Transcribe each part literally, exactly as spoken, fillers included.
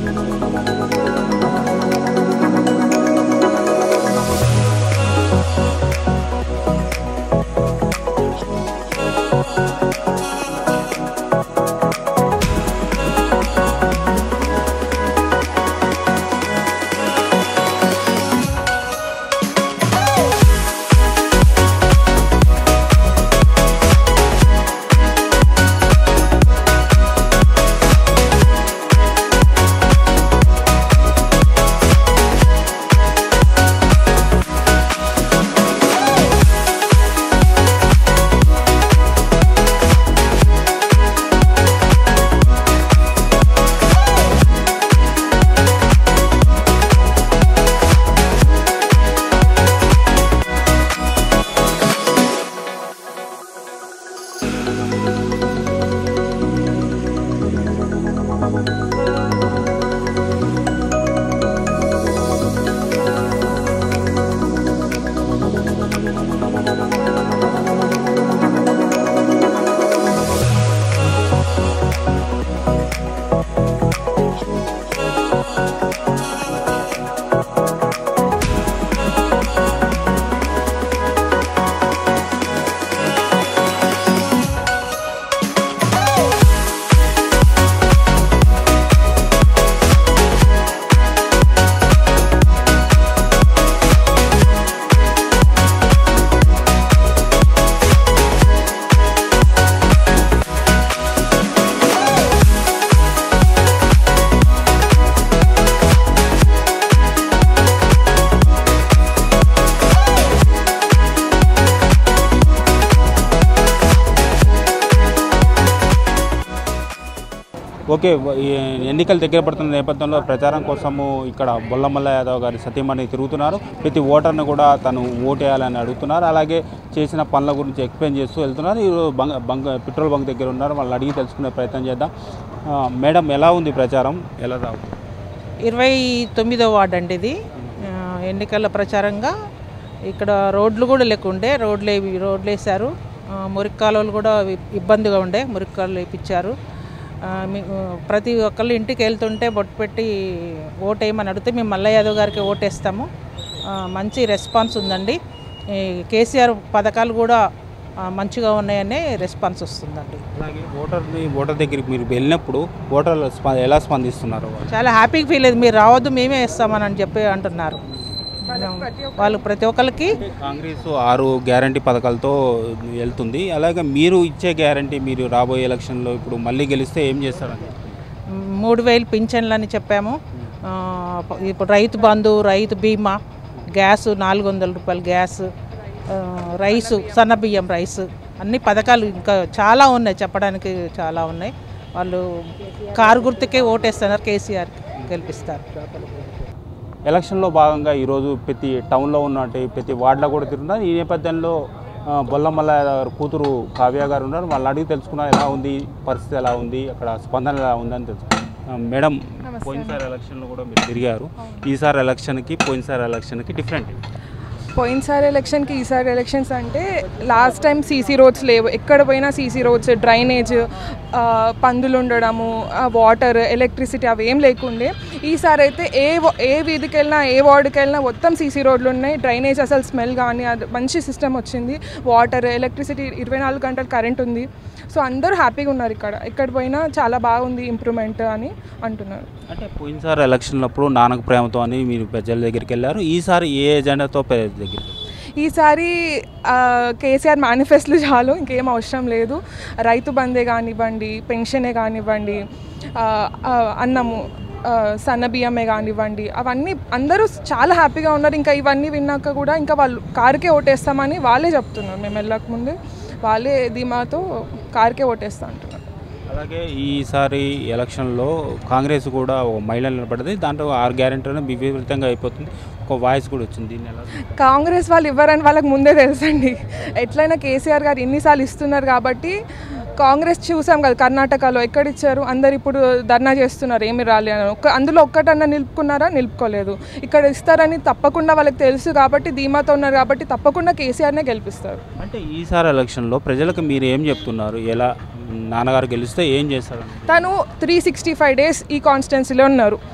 Okay, ఎన్నికలు దగ్గర పడుతున్న నేపథ్యంలో ప్రచారం కోసము ఇక్కడ బొల్లమల్ల యాదవ్ గారి సతీమణి తిరుగుతున్నారు. ప్రతి ఓటర్ను కూడా తను ఓటేయాలని అడుగుతున్నారు. అలాగే చేసిన పనుల గురించి ఎక్స్ప్లెయిన్ చేస్తూ వెళ్తున్నారు. ఈరోజు బంక్ బంక్ పెట్రోల్ బంక్ దగ్గర ఉన్నారు. వాళ్ళని అడిగి తెలుసుకునే ప్రయత్నం చేద్దాం. మేడం, ఎలా ఉంది ప్రచారం? ఎలా రావు? ఇరవై తొమ్మిదో వార్డు అండి ఇది. ఎన్నికల ప్రచారంగా ఇక్కడ రోడ్లు కూడా లేకుండే రోడ్లు రోడ్లు వేశారు. మురికి కాలువలు కూడా ఇబ్బందిగా ఉండే, మురికి కాలువలు వేయించారు. ప్రతి ఒక్కళ్ళు ఇంటికి వెళ్తుంటే బొట్టు పెట్టి ఓటేయమని అడిగితే మేము మల్ల యాదవ్ గారికి ఓటేస్తాము. మంచి రెస్పాన్స్ ఉందండి. కేసీఆర్ పథకాలు కూడా మంచిగా ఉన్నాయనే రెస్పాన్స్ వస్తుందండి. అలాగే ఓటర్ని ఓటర్ దగ్గరికి మీరు వెళ్ళినప్పుడు ఓటర్లు ఎలా స్పందిస్తున్నారు? చాలా హ్యాపీగా ఫీల్ అయ్యింది. మీరు రావద్దు, మేమే ఇస్తామని అని చెప్పి అంటున్నారు. వాళ్ళు ప్రతి ఒక్కరికి కాంగ్రెస్ ఆరు గ్యారంటీ పథకాలతో వెళ్తుంది. అలాగే మీరు ఇచ్చే గ్యారంటీ, మీరు రాబోయే ఎలక్షన్లో ఇప్పుడు మళ్ళీ గెలిస్తే ఏం చేస్తారండి? మూడు వేలు పింఛన్లు అని చెప్పాము. ఇప్పుడు రైతు బంధు, రైతు బీమా, గ్యాస్ నాలుగు వందల రూపాయలు గ్యాస్, రైసు, సన్న బియ్యం రైసు, అన్ని పథకాలు ఇంకా చాలా ఉన్నాయి, చెప్పడానికి చాలా ఉన్నాయి. వాళ్ళు కారు గుర్తుకే ఓటేస్తున్నారు, కేసీఆర్ గెలిపిస్తారు. ఎలక్షన్లో భాగంగా ఈరోజు ప్రతి టౌన్లో ఉన్నట్టు ప్రతి వార్డులో కూడా తిరుగుతున్నారు. ఈ నేపథ్యంలో బొల్లమల్ల కూతురు కావ్య గారు ఉన్నారు. వాళ్ళు అడిగి తెలుసుకున్నారు ఎలా ఉంది పరిస్థితి, ఎలా ఉంది అక్కడ స్పందన ఎలా ఉందని తెలుసుకున్నారు. మేడం, పోయినసారి ఎలక్షన్లో కూడా మీరు తిరిగారు. ఈసారి ఎలక్షన్కి పోయినసారి ఎలక్షన్కి డిఫరెంట్. పోయినసారి ఎలక్షన్కి ఈసారి ఎలక్షన్స్ అంటే లాస్ట్ టైం సీసీ రోడ్స్ లేవు, ఎక్కడ పోయినా సీసీ రోడ్స్, డ్రైనేజ్, పందులు ఉండడము, వాటర్, ఎలక్ట్రిసిటీ అవి ఏం లేకుండే. ఈసారి అయితే ఏ ఏ వీధికి వెళ్ళినా ఏ వార్డుకి వెళ్ళినా మొత్తం సీసీ రోడ్లు ఉన్నాయి. డ్రైనేజ్ అసలు స్మెల్ కానీ అది మంచి సిస్టమ్ వచ్చింది. వాటర్, ఎలక్ట్రిసిటీ, ఇరవై నాలుగు గంటలు కరెంట్ ఉంది. సో అందరూ హ్యాపీగా ఉన్నారు. ఇక్కడ ఎక్కడ పోయినా చాలా బాగుంది ఇంప్రూవ్మెంట్ అని అంటున్నారు. అంటే పోయినసారి ఎలక్షన్లప్పుడు నాన్నకు ప్రేమతో అని మీరు ప్రజల దగ్గరికి వెళ్ళారు. ఈసారి ఏ ఎజెండాతో ప్రజల దగ్గర? ఈసారి కేసీఆర్ మేనిఫెస్టోలు చాలు, ఇంకేం అవసరం లేదు. రైతు బందే కానివ్వండి, పెన్షనే కానివ్వండి, అన్నము, సన్న బియ్యమే కానివ్వండి, అవన్నీ అందరూ చాలా హ్యాపీగా ఉన్నారు. ఇంకా ఇవన్నీ విన్నాక కూడా ఇంకా వాళ్ళు కారుకే ఓటేస్తామని వాళ్ళే చెప్తున్నారు. మేము వెళ్ళకముందే వాళ్ళే ధీమాతో కారుకే ఓటేస్తా అంటున్నారు. అలాగే ఈసారి ఎలక్షన్లో కాంగ్రెస్ కూడా ఒక మహిళ నిలబడింది. దాంట్లో ఆరు గ్యారెంటీలను విపరీతంగా అయిపోతుంది. ఒక వాయిస్ కూడా వచ్చింది. కాంగ్రెస్ వాళ్ళు ఇవ్వరని వాళ్ళకి ముందే తెలుసండి. ఎట్లయినా కేసీఆర్ గారు ఎన్నిసార్లు ఇస్తున్నారు కాబట్టి కాంగ్రెస్ చూసాం కదా, కర్ణాటకలో ఎక్కడ ఇచ్చారు, అందరు ఇప్పుడు ధర్నా చేస్తున్నారు ఏమి రాలే అని. ఒక్క అందులో ఒక్కటన్నా నిలుపుకున్నారా? నిలుపుకోలేదు. ఇక్కడ ఇస్తారని తప్పకుండా వాళ్ళకి తెలుసు కాబట్టి, ధీమాతో ఉన్నారు కాబట్టి తప్పకుండా కేసీఆర్నే గెలిపిస్తారు. అంటే ఈసారి ఎలక్షన్లో ప్రజలకు మీరు ఏం చెప్తున్నారు? ఎలా నాన్నగారు గెలిస్తే ఏం చేస్తారు? తను త్రీ సిక్స్టీ ఫైవ్ డేస్ ఈ కాన్స్టిట్యున్సీలో ఉన్నారు.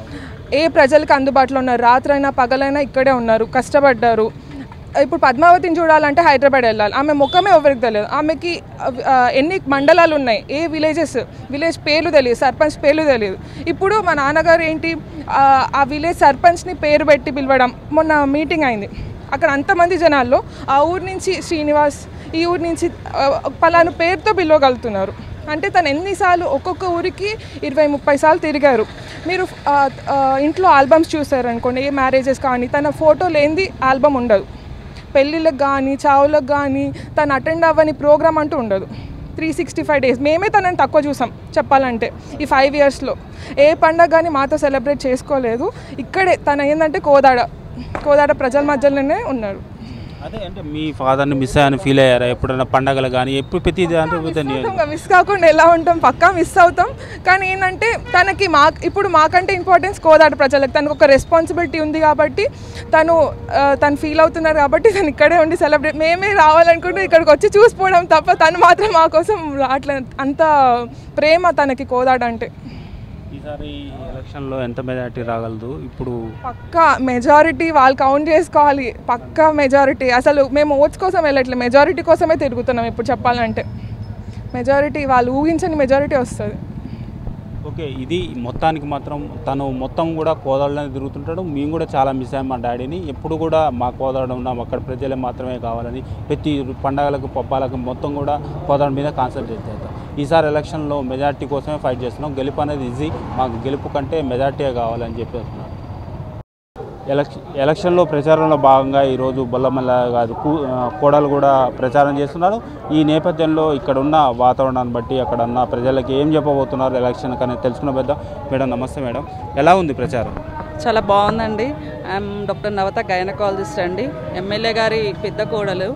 ఏ ప్రజలకు అందుబాటులో ఉన్నారు, రాత్రైనా పగలైనా ఇక్కడే ఉన్నారు, కష్టపడ్డారు. ఇప్పుడు పద్మావతిని చూడాలంటే హైదరాబాద్ వెళ్ళాలి, ఆమె ముఖమే ఎవరికి తెలియదు. ఆమెకి ఎన్ని మండలాలు ఉన్నాయి, ఏ విలేజెస్ విలేజ్ పేర్లు తెలియదు, సర్పంచ్ పేర్లు తెలియదు. ఇప్పుడు మా నాన్నగారు ఏంటి ఆ విలేజ్ సర్పంచ్ని పేరు పెట్టి పిలవడం. మొన్న మీటింగ్ అయింది, అక్కడ అంతమంది జనాల్లో ఆ ఊరి నుంచి శ్రీనివాస్, ఈ ఊరి నుంచి పలాను పేరుతో పిలవగలుగుతున్నారు. అంటే తను ఎన్నిసార్లు ఒక్కొక్క ఊరికి ఇరవై ముప్పై సార్లు తిరిగారు. మీరు ఇంట్లో ఆల్బమ్స్ చూసారనుకోండి, ఏ మ్యారేజెస్ కానీ తన ఫోటో లేనిది ఆల్బమ్ ఉండదు. పెళ్ళిళ్ళకి కానీ చావులకు కానీ తను అటెండ్ అవ్వని ప్రోగ్రామ్ అంటూ ఉండదు. త్రీ సిక్స్టీ ఫైవ్ డేస్ మేమే తనని తక్కువ చూసాం చెప్పాలంటే. ఈ ఫైవ్ ఇయర్స్లో ఏ పండగ కానీ మాతో సెలబ్రేట్ చేసుకోలేదు. ఇక్కడే తను ఏంటంటే కోదాడ కోదాడ ప్రజల మధ్యలోనే ఉన్నాడు. అదే అంటే మీ ఫాదర్ని మిస్ అయ్యాను ఫీల్ అయ్యారా ఎప్పుడైనా పండగలు కానీ? ఎప్పుడు ప్రతి మిస్ కాకుండా ఎలా ఉంటాం, పక్కా మిస్ అవుతాం. కానీ ఏంటంటే తనకి మా ఇప్పుడు మాకంటే ఇంపార్టెన్స్ కోదాడ ప్రజలకు. తనకు ఒక రెస్పాన్సిబిలిటీ ఉంది కాబట్టి తను తను ఫీల్ అవుతున్నారు కాబట్టి తను ఇక్కడే ఉండి సెలబ్రేట్. మేమే రావాలనుకుంటే ఇక్కడికి వచ్చి చూసిపోవడం తప్ప తను మాత్రం మా కోసం అట్లా అంత ప్రేమ తనకి కోదాడ అంటే. ఈసారి ఎలక్షన్లో ఎంత మెజారిటీ రాగలదు? ఇప్పుడు పక్కా మెజారిటీ వాళ్ళు కౌంట్ చేసుకోవాలి. పక్కా మెజారిటీ. అసలు మేము ఓట్స్ కోసం వెళ్ళట్లేదు, మెజారిటీ కోసమే తిరుగుతున్నాం. ఇప్పుడు చెప్పాలంటే మెజారిటీ వాళ్ళు ఊహించని మెజారిటీ వస్తుంది. ఓకే, ఇది మొత్తానికి మాత్రం తను మొత్తం కూడా కోదాడలోనే తిరుగుతుంటాడు. మేము కూడా చాలా మిస్ అయ్యాం మా డాడీని. ఎప్పుడు కూడా మా కోదాడ ఉన్నాం, అక్కడ ప్రజలే మాత్రమే కావాలని ప్రతి పండగలకు పబ్బాలకు మొత్తం కూడా కోదాడ మీద కాన్సన్ట్రేట్ చేద్దాం. ఈసారి ఎలక్షన్లో మెజార్టీ కోసమే ఫైట్ చేస్తున్నాం. గెలుపు అనేది ఈజీ, మాకు గెలుపు కంటే మెజార్టీయే కావాలని చెప్పేస్తున్నాం. ఎలక్షన్ ఎలక్షన్లో ప్రచారంలో భాగంగా ఈరోజు బొల్లమల్ల గారు కోడలు కూడా ప్రచారం చేస్తున్నారు. ఈ నేపథ్యంలో ఇక్కడ ఉన్న వాతావరణాన్ని బట్టి అక్కడ ఉన్న ప్రజలకి ఏం చెప్పబోతున్నారు ఎలక్షన్ అనేది తెలుసుకున్న పెద్ద. మేడం నమస్తే మేడం, ఎలా ఉంది ప్రచారం? చాలా బాగుందండి. ఐఎమ్ డాక్టర్ నవత, గైనకాలజిస్ట్ అండి, ఎమ్మెల్యే గారి పెద్ద కోడలు.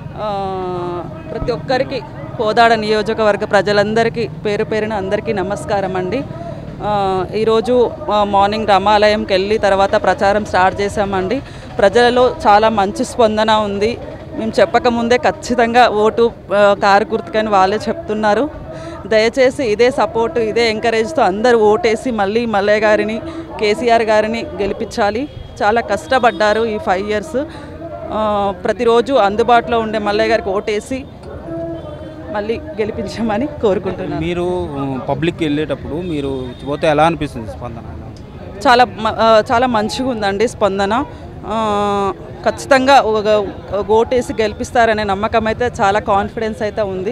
ప్రతి ఒక్కరికి కోదాడ నియోజకవర్గ ప్రజలందరికీ పేరు పేరున అందరికీ నమస్కారం అండి. ఈరోజు మార్నింగ్ రామాలయంకి వెళ్ళి తర్వాత ప్రచారం స్టార్ట్ చేశామండి. ప్రజలలో చాలా మంచి స్పందన ఉంది. మేము చెప్పకముందే ఖచ్చితంగా ఓటు కారు గుర్తుకని వాళ్ళే చెప్తున్నారు. దయచేసి ఇదే సపోర్టు, ఇదే ఎంకరేజ్తో అందరూ ఓటేసి మళ్ళీ మల్లయ్య గారిని, కేసీఆర్ గారిని గెలిపించాలి. చాలా కష్టపడ్డారు ఈ ఫైవ్ ఇయర్స్. ప్రతిరోజు అందుబాటులో ఉండే మల్లయ్య గారికి ఓటేసి మళ్ళీ గెలిపించమని కోరుకుంటున్నాను. మీరు పబ్లిక్కి వెళ్ళేటప్పుడు మీరు పోతే ఎలా అనిపిస్తుంది స్పందన? చాలా చాలా మంచిగా ఉందండి స్పందన. ఖచ్చితంగా ఓటేసి గెలిపిస్తారనే నమ్మకం అయితే, చాలా కాన్ఫిడెన్స్ అయితే ఉంది.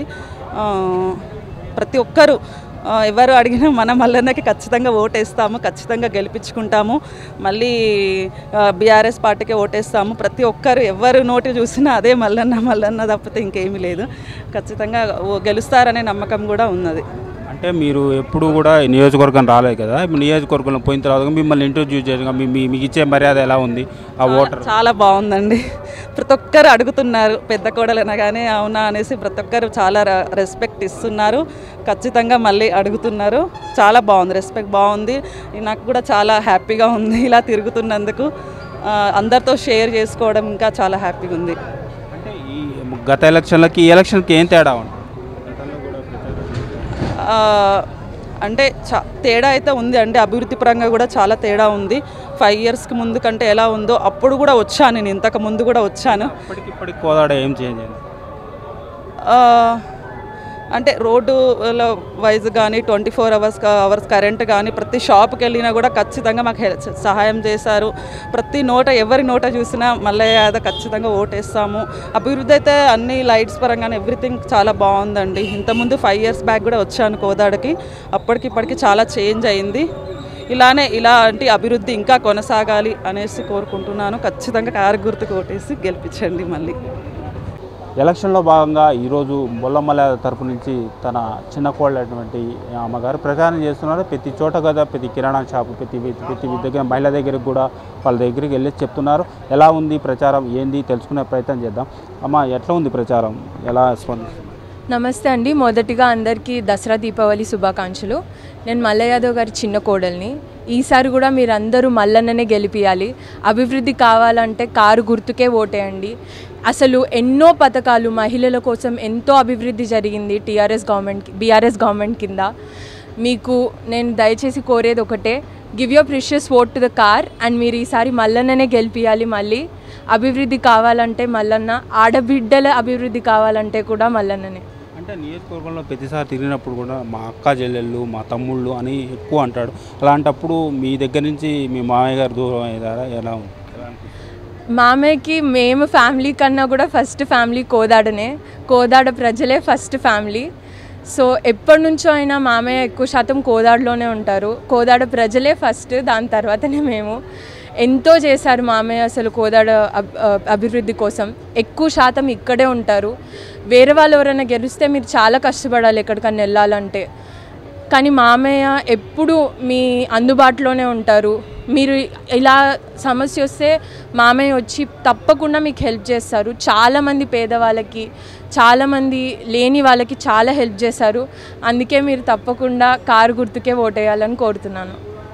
ప్రతి ఒక్కరూ ఎవరు అడిగినా మన మల్లన్నకి ఖచ్చితంగా ఓటేస్తాము, ఖచ్చితంగా గెలిపించుకుంటాము. మళ్ళీ బీఆర్ఎస్ పార్టీకే ఓటేస్తాము. ప్రతి ఒక్కరు ఎవరు నోటి చూసినా అదే మల్లన్న మల్లన్న తప్పితే ఇంకేమీ లేదు. ఖచ్చితంగా గెలుస్తారనే నమ్మకం కూడా ఉన్నది. అంటే మీరు ఎప్పుడు కూడా నియోజకవర్గం రాలేదు కదా, నియోజకవర్గంలో పోయిన తర్వాత మిమ్మల్ని ఇంటర్వ్యూ చేయగా మీకు ఇచ్చే మర్యాద ఎలా ఉంది? ఆ ఓటర్ చాలా బాగుందండి. ప్రతి ఒక్కరు అడుగుతున్నారు పెద్ద కోడలైనా కానీ అవునా అనేసి ప్రతి ఒక్కరు చాలా రెస్పెక్ట్ ఇస్తున్నారు. ఖచ్చితంగా మళ్ళీ అడుగుతున్నారు. చాలా బాగుంది, రెస్పెక్ట్ బాగుంది. నాకు కూడా చాలా హ్యాపీగా ఉంది ఇలా తిరుగుతున్నందుకు. అందరితో షేర్ చేసుకోవడం ఇంకా చాలా హ్యాపీగా ఉంది. అంటే ఈ గత ఎలక్షన్లకి ఈ ఎలక్షన్కి ఏం తేడా ఉంది? అంటే చా తేడా అయితే ఉంది అండి. అభివృద్ధి పరంగా కూడా చాలా తేడా ఉంది. ఫైవ్ ఇయర్స్కి ముందు కంటే ఎలా ఉందో అప్పుడు కూడా వచ్చాను, నేను ఇంతకు ముందు కూడా వచ్చాను. ఇప్పటికిప్పటికి కోదాడ ఏం చేంజ్ అయింది అంటే రోడ్డు వైజ్ కానీ twenty four hours hours current కానీ ప్రతి షాప్కి వెళ్ళినా కూడా ఖచ్చితంగా మాకు హెల్ప్ సహాయం చేశారు. ప్రతి నోట ఎవరి నోట చూసినా మల్లయ్య యాదవ్ ఖచ్చితంగా ఓటేస్తాము. అభివృద్ధి అయితే అన్ని లైట్స్ పరంగానే ఎవ్రీథింగ్ చాలా బాగుందండి. ఇంతకుముందు ఫైవ్ ఇయర్స్ బ్యాక్ కూడా వచ్చాను కోదాడకి, అప్పటికి ఇప్పటికి చాలా చేంజ్ అయింది. ఇలానే ఇలాంటి అభివృద్ధి ఇంకా కొనసాగాలి అనేసి కోరుకుంటున్నాను. ఖచ్చితంగా కారు గుర్తుకు ఓటేసి గెలిపించండి మళ్ళీ. ఎలక్షన్లో భాగంగా ఈరోజు బొల్లమల్ల తరపు నుంచి తన చిన్న కోళ్ళటువంటి అమ్మగారు ప్రచారం చేస్తున్నారు. ప్రతి చోట కదా, ప్రతి కిరాణా షాపు, ప్రతి ప్రతి దగ్గర మహిళ దగ్గరికి కూడా వాళ్ళ దగ్గరికి వెళ్ళి చెప్తున్నారు. ఎలా ఉంది ప్రచారం ఏంది తెలుసుకునే ప్రయత్నం చేద్దాం. అమ్మ ఎట్లా ఉంది ప్రచారం, ఎలా స్పందిస్తుంది? నమస్తే అండి. మొదటిగా అందరికీ దసరా దీపావళి శుభాకాంక్షలు. నేను మల్లయ్య యాదవ్ గారి చిన్న కోడల్ని. ఈసారి కూడా మీరందరూ మల్లన్ననే గెలిపియాలి. అభివృద్ధి కావాలంటే కారు గుర్తుకే ఓటేయండి. అసలు ఎన్నో పథకాలు మహిళల కోసం ఎంతో అభివృద్ధి జరిగింది టీఆర్ఎస్ గవర్నమెంట్ బీఆర్ఎస్ గవర్నమెంట్ కింద. మీకు నేను దయచేసి కోరేది ఒకటే, give your precious vote to the car and మీరు ఈసారి మల్లన్ననే గెలిపియాలి. మళ్ళీ అభివృద్ధి కావాలంటే మల్లన్న, ఆడబిడ్డల అభివృద్ధి కావాలంటే కూడా మల్లన్ననే. అంటే నియోజకవర్గంలో ప్రతిసారి తిరిగినప్పుడు కూడా మా అక్క చెల్లెళ్ళు మా తమ్ముళ్ళు అని ఎక్కువ అంటాడు. అలాంటప్పుడు మీ దగ్గర నుంచి మీ మామయ్య గారు దూరం అయ్యారా? ఎలా ఉంది? మామయ్యకి మేము ఫ్యామిలీ కన్నా కూడా ఫస్ట్ ఫ్యామిలీ కోదాడనే. కోదాడ ప్రజలే ఫస్ట్ ఫ్యామిలీ. సో ఎప్పటి నుంచో అయినా మామయ్య ఎక్కువ శాతం కోదాడలోనే ఉంటారు. కోదాడ ప్రజలే ఫస్ట్, దాని తర్వాతనే మేము. ఎంతో చేశారు మామయ్య అసలు కోదాడ అభివృద్ధి కోసం. ఎక్కువ శాతం ఇక్కడే ఉంటారు. వేరే వాళ్ళు ఎవరైనా గెలిస్తే మీరు చాలా కష్టపడాలి ఎక్కడికన్నా వెళ్ళాలంటే. కానీ మామయ్య ఎప్పుడు మీ అందుబాటులోనే ఉంటారు. మీరు ఇలా సమస్య వస్తే మామయ్య వచ్చి తప్పకుండా మీకు హెల్ప్ చేస్తారు. చాలామంది పేదవాళ్ళకి, చాలామంది లేని వాళ్ళకి చాలా హెల్ప్ చేశారు. అందుకే మీరు తప్పకుండా కారు గుర్తుకే ఓటేయాలని కోరుతున్నాను.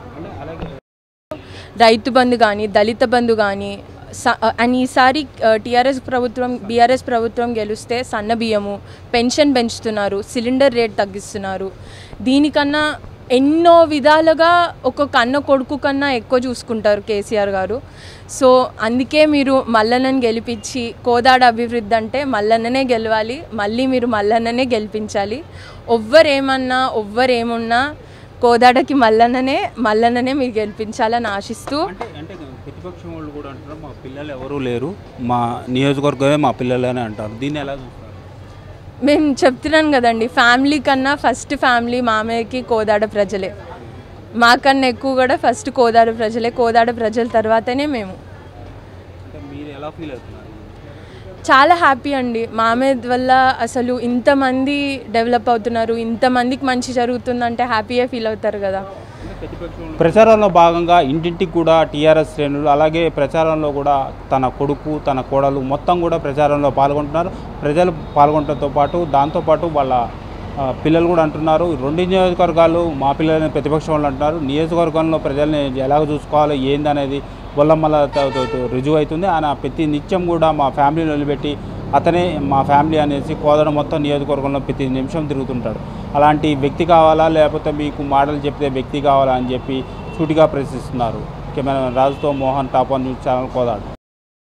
రైతు బంధు కానీ, దళిత బంధు కానీ, అండ్ ఈసారి టీఆర్ఎస్ ప్రభుత్వం బీఆర్ఎస్ ప్రభుత్వం గెలిస్తే సన్న బియ్యము, పెన్షన్ పెంచుతున్నారు, సిలిండర్ రేట్ తగ్గిస్తున్నారు. దీనికన్నా ఎన్నో విధాలుగా ఒక కన్న కొడుకు కన్నా ఎక్కువ చూసుకుంటారు కేసీఆర్ గారు. సో అందుకే మీరు మల్లన్నని గెలిపించి, కోదాడ అభివృద్ధి అంటే మల్లన్ననే గెలవాలి. మళ్ళీ మీరు మల్లన్ననే గెలిపించాలి. ఎవ్వరేమన్నా ఎవ్వరేమున్నా కోదాడకి మల్లన్ననే మల్లన్ననే మీరు గెలిపించాలని ఆశిస్తూ. అంటే అంటే ప్రతిపక్షం వాళ్ళు కూడా అంటారు మా పిల్లలు ఎవరూ లేరు, మా నియోజకవర్గమే మా పిల్లలనే అంటారు. దీన్ని ఎలా చూస్తారు? మేము చెప్తున్నాను కదండి, ఫ్యామిలీ కన్నా ఫస్ట్ ఫ్యామిలీ మామయ్యకి కోదాడ ప్రజలే. మాకన్నా ఎక్కువ కూడా ఫస్ట్ కోదాడ ప్రజలే. కోదాడ ప్రజల తర్వాతనే మేము. మీరు ఎలా ఫీల్ అవుతున్నారు? చాలా హ్యాపీ అండి. మామయ్య వల్ల అసలు ఇంతమంది డెవలప్ అవుతున్నారు, ఇంతమందికి మంచి జరుగుతుందంటే హ్యాపీగా ఫీల్ అవుతారు కదా. ప్రచారంలో భాగంగా ఇంటింటికి కూడా టీఆర్ఎస్ శ్రేణులు, అలాగే ప్రచారంలో కూడా తన కొడుకు తన కోడలు మొత్తం కూడా ప్రచారంలో పాల్గొంటున్నారు. ప్రజలు పాల్గొనడంతో పాటు దాంతోపాటు వాళ్ళ పిల్లలు కూడా అంటున్నారు రెండు నియోజకవర్గాలు మా పిల్లలని ప్రతిపక్షం వాళ్ళు అంటున్నారు. నియోజకవర్గంలో ప్రజల్ని ఎలాగ చూసుకోవాలి ఏందనేది బొల్లమ్మల రుజువు అవుతుంది. ఆయన ప్రతి నిత్యం కూడా మా ఫ్యామిలీని వదిలిపెట్టి అతనే మా ఫ్యామిలీ అనేసి కోదడ మొత్తం నియోజకవర్గంలో ప్రతి నిమిషం తిరుగుతుంటాడు. అలాంటి వ్యక్తి కావాలా లేకపోతే మీకు మాటలు చెప్పే వ్యక్తి కావాలా అని చెప్పి సూటిగా ప్రశ్నిస్తున్నారు. కెమెరా రాజుతో Mohan, top one news channel, Kodad.